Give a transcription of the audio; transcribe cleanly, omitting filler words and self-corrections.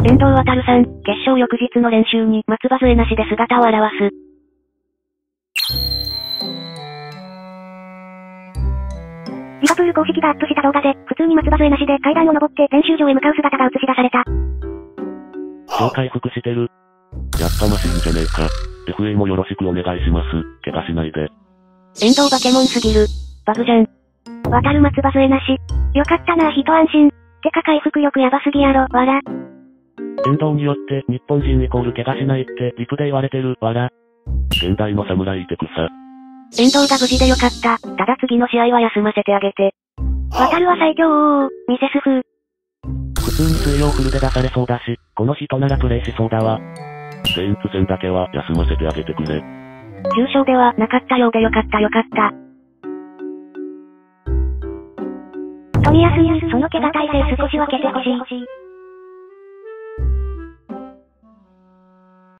遠藤航さん、決勝翌日の練習に松葉杖なしで姿を現す。 リバプール公式がアップした動画で、普通に松葉杖なしで階段を登って練習場へ向かう姿が映し出された。 超回復してる。やっぱマシンじゃねえか。FA もよろしくお願いします。怪我しないで。 遠藤バケモンすぎる。バグじゃん。 渡る松葉杖なし。よかったな、一安心。てか回復力やばすぎやろ、わら。 遠藤によって日本人イコール怪我しないってリプで言われてる、わら。現代の侍って草。 遠藤が無事でよかった。ただ次の試合は休ませてあげて。 渡るは最強王、ミセス風。 普通に水曜フルで出されそうだし、この人ならプレイしそうだわ。セインツ戦だけは休ませてあげてくれ。 重傷ではなかったようでよかったよかった。 冨安、その怪我耐性少し分けてほしい。